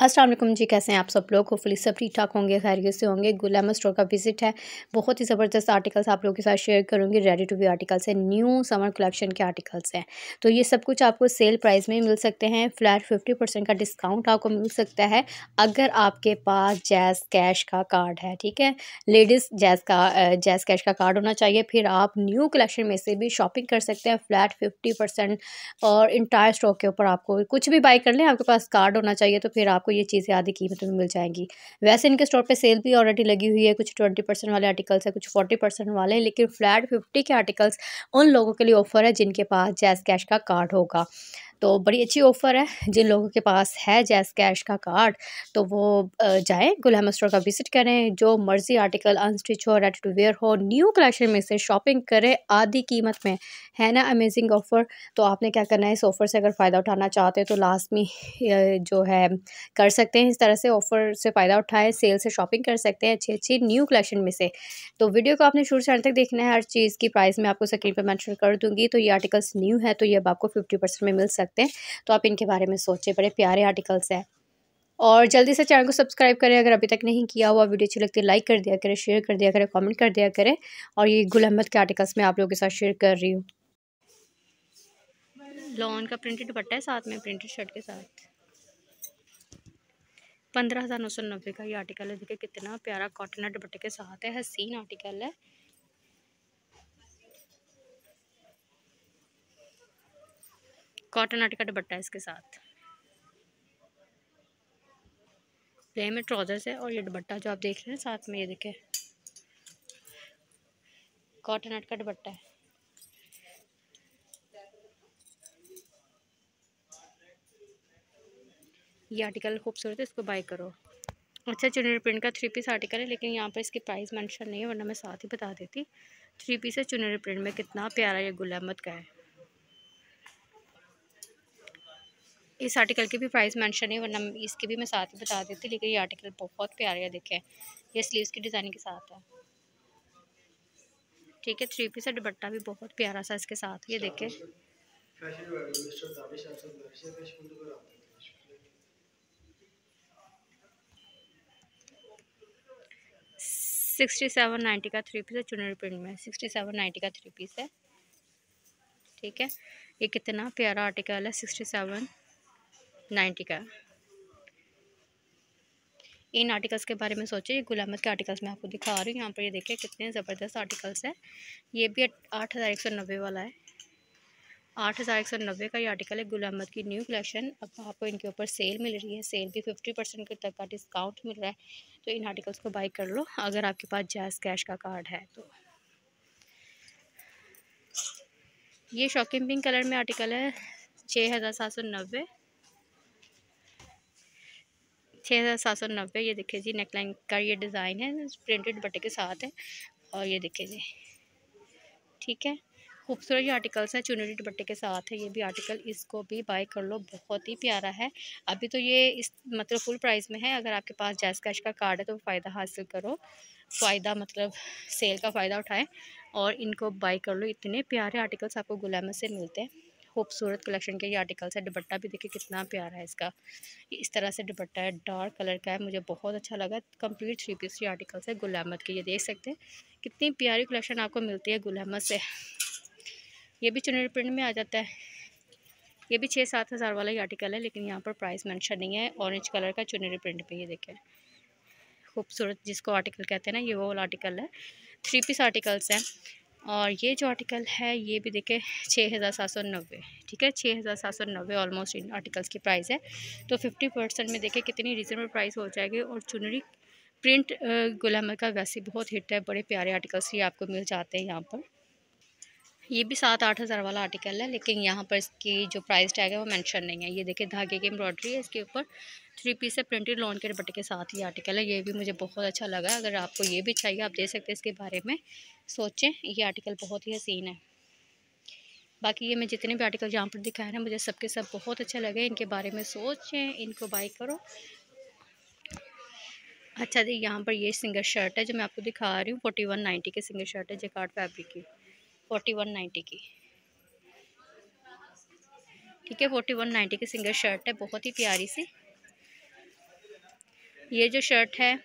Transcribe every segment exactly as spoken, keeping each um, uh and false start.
अस्सलाम वालेकुम जी, कैसे हैं आप सब लोग। होपफुली सब ठीक ठाक होंगे, खैरियत से होंगे। गुल अहमद स्टोर का विजिट है। बहुत ही ज़बरदस्त आर्टिकल्स आप लोगों के साथ शेयर करूँगी। रेडी टू वी आर्टिकल्स हैं, न्यू समर कलेक्शन के आर्टिकल्स हैं। तो ये सब कुछ आपको सेल प्राइस में मिल सकते हैं। फ्लैट फिफ्टी परसेंट का डिस्काउंट आपको मिल सकता है अगर आपके पास जैज़ कैश का कार्ड है। ठीक है, लेडीज़ जैज़ का जैज़ कैश का कार्ड होना चाहिए। फिर आप न्यू कलेक्शन में से भी शॉपिंग कर सकते हैं फ्लैट फिफ्टी परसेंट और इंटायर स्टॉक के ऊपर। आपको कुछ भी बाई कर लें, आपके पास कार्ड होना चाहिए, तो फिर आपको ये चीज़ें आधी कीमत में मिल जाएंगी। वैसे इनके स्टोर पे सेल भी ऑलरेडी लगी हुई है। कुछ ट्वेंटी परसेंट वाले आर्टिकल्स है, कुछ फोर्टी परसेंट वाले, लेकिन फ्लैट फिफ्टी के आर्टिकल्स उन लोगों के लिए ऑफर है जिनके पास जैज़ कैश का कार्ड होगा। तो बड़ी अच्छी ऑफ़र है। जिन लोगों के पास है जैज़ कैश का कार्ड, तो वो जाएँ गुल अहमद स्टोर का विज़िट करें। जो मर्ज़ी आर्टिकल अनस्टिच हो, रेडी टू वेयर हो, न्यू कलेक्शन में से शॉपिंग करें आधी कीमत में। है ना अमेजिंग ऑफ़र। तो आपने क्या करना है, इस ऑफ़र से अगर फ़ायदा उठाना चाहते हैं तो लास्ट में जो है कर सकते हैं। इस तरह से ऑफ़र से फ़ायदा उठाएँ, सेल से शॉपिंग कर सकते हैं अच्छी-अच्छी न्यू कलेक्शन में से। तो वीडियो को आपने शुरू से अंत तक देखना है। हर चीज़ की प्राइस मैं आपको स्क्रीन पर मेंशन कर दूँगी। तो ये आर्टिकल्स न्यू है, तो ये अब आपको फिफ्टी परसेंट में मिल सकते हैं। तो आप इनके बारे में सोचें, बड़े प्यारे आर्टिकल्स हैं। और जल्दी से चैनल को सब्सक्राइब करें अगर अभी तक नहीं किया हुआ। वीडियो अच्छी लगती है लाइक कर दिया करें, शेयर कर दिया करें, कमेंट कर दिया करें। और ये गुल अहमद के आर्टिकल्स मैं आप लोगों के साथ शेयर कर रही हूँ। लॉन का प्रिंटेड दुपट्टा है, साथ में प्रिंटेड शर्ट के साथ पंद्रह हज़ार नौ सौ नब्बे का ये आर्टिकल है। देखिए कितना प्यारा कॉटन दुपट्टे के साथ है, हसीन आर्टिकल है। कॉटन आर्ट का दुपट्टा है इसके साथ, प्लेन में ट्राउजर्स है। और ये दुपट्टा जो आप देख रहे हैं साथ में, ये देखें कॉटन आर्ट का दुपट्टा है। ये आर्टिकल खूबसूरत है, इसको बाय करो। अच्छा, चुनरी प्रिंट का थ्री पीस आर्टिकल है, लेकिन यहाँ पर इसकी प्राइस मेंशन नहीं है, वरना मैं साथ ही बता देती। थ्री पीस है चुनरी प्रिंट में, कितना प्यारा ये गुल अहमद का है। इस आर्टिकल की भी प्राइस मेंशन है, वरना इसकी भी मैं साथ ही बता देती, लेकिन ये आर्टिकल बहुत प्यारा है। देखें ये स्लीव्स की डिज़ाइनिंग के साथ है। ठीक है, थ्री पीस है, दुपट्टा भी बहुत प्यारा सा इसके साथ। ये देखें सिक्सटी सेवन नाइन्टी का थ्री पीस है चुनरी प्रिंट में, सिक्सटी सेवन नाइन्टी का थ्री पीस है। ठीक है, ये कितना प्यारा आर्टिकल है, सिक्सटी सेवन नाइन्टी का। इन आर्टिकल्स के बारे में सोचिए। ये गुल अहमद के आर्टिकल्स मैं आपको दिखा रही हूँ। यहाँ पर ये देखिए कितने ज़बरदस्त आर्टिकल्स है। ये भी आठ हज़ार एक सौ नब्बे वाला है। आठ हज़ार एक सौ नब्बे का ये आर्टिकल है, गुल अहमद की न्यू कलेक्शन। अब आपको इनके ऊपर सेल मिल रही है, सेल भी फिफ्टी परसेंट तक का डिस्काउंट मिल रहा है। तो इन आर्टिकल्स को बाई कर लो अगर आपके पास जैज़ कैश का कार्ड है तो। ये शॉकिंग पिंक कलर में आर्टिकल है, छः हज़ार सात सौ नब्बे छः हज़ार सात सौ नब्बे। ये देखिए जी, नेकलाइन का ये डिज़ाइन है, प्रिंटेड दुपट्टे के साथ है। और ये देखिए जी, ठीक है, खूबसूरत ये आर्टिकल्स है, चुनरी दुपट्टे के साथ है। ये भी आर्टिकल, इसको भी बाय कर लो, बहुत ही प्यारा है। अभी तो ये इस मतलब फुल प्राइस में है। अगर आपके पास जैज़ कैश का कार्ड है तो फ़ायदा हासिल करो, फ़ायदा मतलब सेल का फ़ायदा उठाएं और इनको बाय कर लो। इतने प्यारे आर्टिकल्स आपको गुल अहमद से मिलते हैं। खूबसूरत कलेक्शन के ये आर्टिकल्स है। दुपट्टा भी देखिए कितना प्यारा है इसका, इस तरह से दुपट्टा है, डार्क कलर का है, मुझे बहुत अच्छा लगा। कंप्लीट थ्री पीस ये आर्टिकल्स है गुल अहमद के। ये देख सकते हैं कितनी प्यारी कलेक्शन आपको मिलती है गुल अहमद से। ये भी चुनरी प्रिंट में आ जाता है। ये भी छः सात हज़ार वाला ही आर्टिकल है, लेकिन यहाँ पर प्राइस मेंशन नहीं है। ऑरेंज कलर का चुनरी प्रिंट पे, ये देखें खूबसूरत, जिसको आर्टिकल कहते हैं ना, ये वो वाला आर्टिकल है। थ्री पीस आर्टिकल्स हैं। और ये जो आर्टिकल है ये भी देखें छः हज़ार सात सौ नब्बे। ठीक है, छः हज़ार सात सौ नब्बे ऑलमोस्ट इन आर्टिकल्स की प्राइस है। तो फिफ्टी परसेंट में देखें कितनी रीज़नेबल प्राइस हो जाएगी। और चुनरी प्रिंट गुल अहमद का वैसे बहुत हिट है, बड़े प्यारे आर्टिकल्स ये आपको मिल जाते हैं यहाँ पर। ये भी सात आठ हज़ार वाला आर्टिकल है, लेकिन यहाँ पर इसकी जो प्राइस टैग है वो मेंशन नहीं है। ये देखिए धागे की एम्ब्रॉयडरी है इसके ऊपर, थ्री पीस है, प्रिंटेड लॉन के दुपट्टे के साथ ये आर्टिकल है। ये भी मुझे बहुत अच्छा लगा। अगर आपको ये भी चाहिए आप दे सकते हैं, इसके बारे में सोचें। ये आर्टिकल बहुत ही हसीन है। बाकी ये मैं जितने भी आर्टिकल यहाँ पर दिखाए हैं मुझे सबके सब बहुत अच्छे लगे। इनके बारे में सोचें, इनको बाई करो। अच्छा जी, यहाँ पर ये सिंगल शर्ट है जो मैं आपको दिखा रही हूँ, फोर्टी वन नाइन्टी की सिंगल शर्ट है, जैकार्ड फैब्रिक की, फोर्टी वन नाइन्टी की। ठीक है, फोर्टी वन नाइन्टी की सिंगल शर्ट है, बहुत ही प्यारी सी। ये जो शर्ट है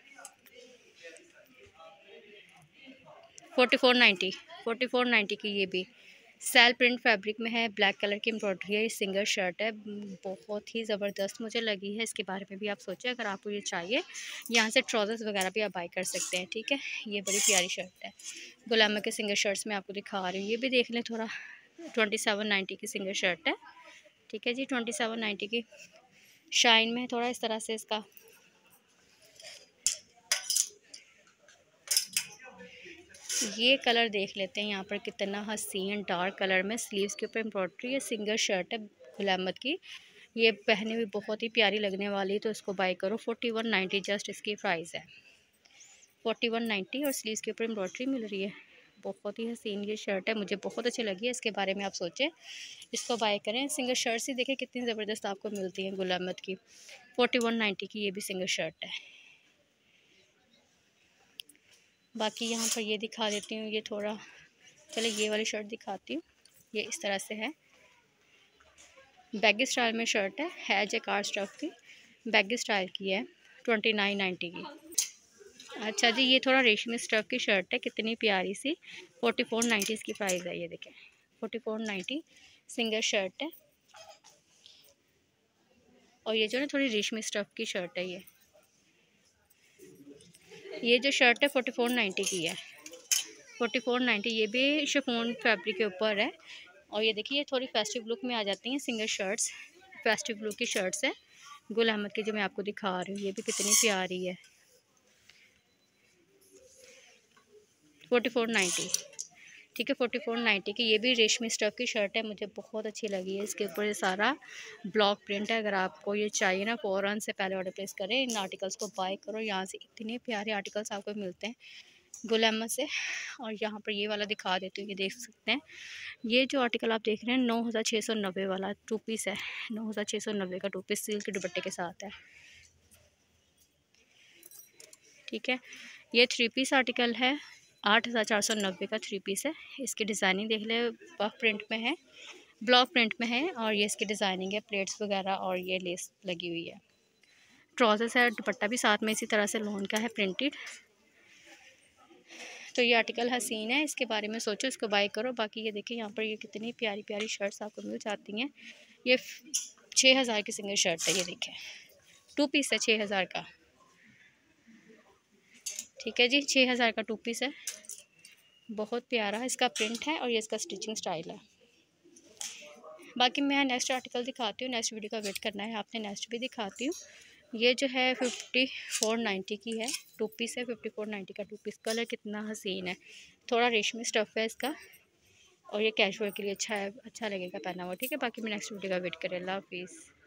forty four ninety forty four ninety की, ये भी सेल प्रिंट फैब्रिक में है, ब्लैक कलर की एम्ब्रॉयडरी है, ये सिंगल शर्ट है, बहुत ही ज़बरदस्त मुझे लगी है। इसके बारे में भी आप सोचें, अगर आपको ये चाहिए यहाँ से ट्राउजर्स वगैरह भी आप बाई कर सकते हैं। ठीक है, ये बड़ी प्यारी शर्ट है। गुलामा के सिंगल शर्ट्स में आपको दिखा रही हूँ, ये भी देख लें थोड़ा। ट्वेंटी सेवन नाइन्टी की सिंगल शर्ट है। ठीक है जी, ट्वेंटी सेवन नाइन्टी की शाइन में है थोड़ा इस तरह से इसका। ये कलर देख लेते हैं यहाँ पर कितना हसीन डार्क कलर में, स्लीव्स के ऊपर एम्ब्रॉयडरी है, सिंगल शर्ट है गुल अहमद की। ये पहने हुई बहुत ही प्यारी लगने वाली, तो इसको बाय करो। फोर्टी वन नाइन्टी जस्ट इसकी प्राइस है, फोर्टी वन नाइन्टी, और स्लीव्स के ऊपर एम्ब्रॉयडरी मिल रही है। बहुत ही हसीन ये शर्ट है, मुझे बहुत अच्छी लगी है। इसके बारे में आप सोचें, इसको बाय करें। सिंगल शर्ट ही देखें कितनी ज़बरदस्त आपको मिलती है गुल अहमद की। फोर्टी वन नाइन्टी की ये भी सिंगल शर्ट है। बाकी यहाँ पर ये दिखा देती हूँ, ये थोड़ा, चले ये वाली शर्ट दिखाती हूँ। ये इस तरह से है, बैगी स्टाइल में शर्ट है है जैकार्ड स्टफ की, बैगी स्टाइल की है, ट्वेंटी नाइन नाइन्टी की। अच्छा जी, ये थोड़ा रेशमी स्टफ की शर्ट है, कितनी प्यारी सी, फोर्टी फोर नाइन्टी इसकी प्राइस है। ये देखें, forty four ninety single shirt है। और ये जो है थोड़ी रेशमी स्टफ की शर्ट है। ये ये जो शर्ट है फोर्टी फोर नाइन्टी की है, फोर्टी फोर नाइन्टी। ये भी शिफॉन फैब्रिक के ऊपर है। और ये देखिए, ये थोड़ी फेस्टिव लुक में आ जाती हैं सिंगल शर्ट्स, फेस्टिव लुक की शर्ट्स है गुल अहमद की, जो मैं आपको दिखा रही हूँ। ये भी कितनी प्यारी है, फोर्टी फोर नाइन्टी। ठीक है, फोर्टी फोर नाइन्टी की। ये भी रेशमी स्टफ की शर्ट है, मुझे बहुत अच्छी लगी है। इसके ऊपर ये सारा ब्लॉक प्रिंट है। अगर आपको ये चाहिए ना, फ़ौरन से पहले ऑर्डर प्लेस करें, इन आर्टिकल्स को बाय करो। यहाँ से इतने प्यारे आर्टिकल्स आपको मिलते हैं गुल अहमद से। और यहाँ पर ये वाला दिखा देती हूँ, ये देख सकते हैं। ये जो आर्टिकल आप देख रहे हैं नौ हज़ार छः सौ नब्बे वाला टू पीस है, नौ हज़ार छः सौ नब्बे का टू पीस सिल्क के दुपट्टे के साथ है। ठीक है, ये थ्री पीस आर्टिकल है, आठ हज़ार चार सौ नब्बे का थ्री पीस है। इसकी डिज़ाइनिंग देख ले, बफ प्रिंट में है, ब्लॉक प्रिंट में है। और ये इसकी डिज़ाइनिंग है, प्लेट्स वगैरह, और ये लेस लगी हुई है। ट्राउजर्स है, दुपट्टा भी साथ में इसी तरह से लॉन का है, प्रिंटेड। तो ये आर्टिकल हसीन है, इसके बारे में सोचो, इसको बाय करो। बाकी ये देखिए, यहाँ पर ये कितनी प्यारी प्यारी शर्ट्स आपको मिल जाती हैं। ये छः हज़ार की सिंगल शर्ट है, ये देखें, टू पीस है छः हज़ार का। ठीक है जी, छः हज़ार का टू पीस है, बहुत प्यारा इसका प्रिंट है, और ये इसका स्टिचिंग स्टाइल है। बाकी मैं नेक्स्ट आर्टिकल दिखाती हूँ, नेक्स्ट वीडियो का वेट करना है आपने, नेक्स्ट भी दिखाती हूँ। ये जो है फिफ्टी फोर नाइन्टी की है, टू पीस है, फिफ्टी फोर नाइन्टी का टू पीस। कलर कितना हसीन है, थोड़ा रेशमी स्टफ़ है इसका, और ये कैजुअल के लिए अच्छा है, अच्छा लगेगा पहना हुआ। ठीक है, बाकी मैं नेक्स्ट वीडियो का वेट करें। अल्लाह हाफिज़।